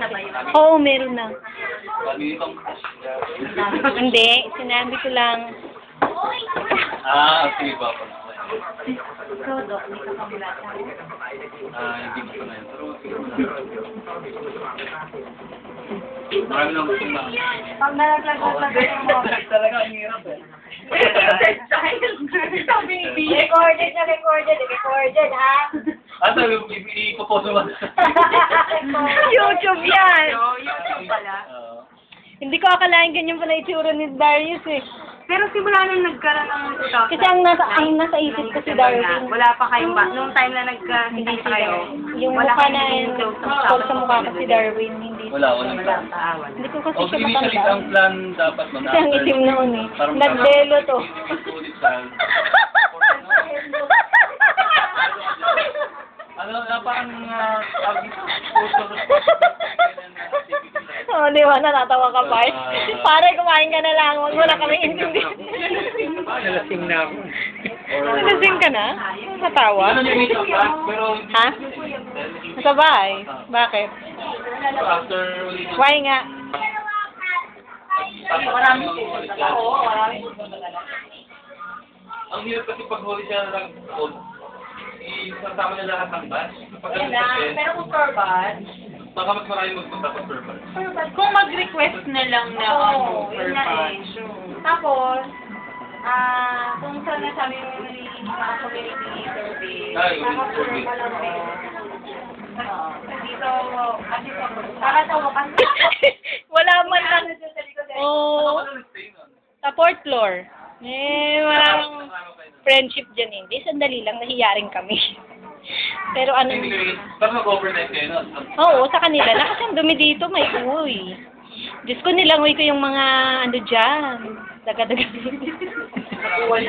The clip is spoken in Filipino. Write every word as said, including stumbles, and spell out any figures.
na ba yun? Oo, meron na. Sabi itong... Hindi, sinabi ko lang. Ah, sige ba ako. Ikaw, Dok, hindi ka pamulata. Ah, hindi ko pa na yun. Pero siguro na. Marami lang gusto na. Pag nalaglag-lag yung mga... Talaga, ang hirap eh. Sabi ni B. Recorded na recorded, recorded, ha? Ah, sabi mo, ipoposo mo. YouTube yan! YouTube pala. Oo. Hindi ko akalain ganyan pala itsura ni Darius eh. Pero simula nung nagkaroon ng two thousand Kasi ang nasa, ang nasa isip ko si Darwin. Wala pa kayong ba? Nung time na nagka-hindi kayo, Yung wala mukha kayong na naging yun, close sa close sa mukha ko si Darwin. Hindi. Wala, walang Wala plan. sa awan. Hindi ko kasi O, siya initially, matanda. ang plan dapat man. Kasi ang itim noon eh. Parang- Nagdelo to. Ano, na parang uh, sabi Oo, di ba? Natatawa ka pa eh. Pare, kumain ka na lang. Huwag mo na kami intindihan. Nalasing na ako. Nalasing ka na? Natawa? Ano yung meet up ba? Pero Ha? Nasa bahay? Bakit? after Why nga? marami Oo, marami. Ang hirap kasi pag huli siya ng gold, isasama niya lahat ng batch. Yan na, pero kung per bus, Baka mas marami magpunta pag per batch. kung mag-request na lang na ano, per bus. Tapos, ah, kung saan na sabi mo ni mga community survey, Ay, community tapos survey. pa lang din. Oo. Dito, kasi para sa wakas. Wala man lang. Oo. Sa fourth floor. Eh, walang friendship dyan eh. Hindi, sandali lang. Nahiyaring kami. Pero ano... Pero mag-overnight kayo, no? Oo, sa kanila na. Kasi ang dumi dito, may uy. Diyos ko, nilangoy ko yung mga ano dyan. Daga-daga.